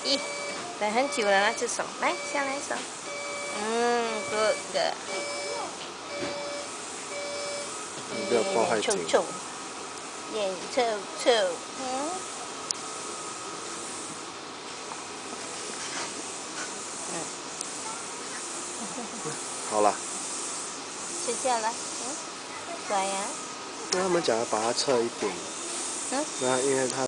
咦，等很久了那只手，来下来手。good good。 你不要抱太紧。 臭臭，眼臭臭， 好了。 睡觉了，乖呀。 跟他们讲要把它侧一点。因为它。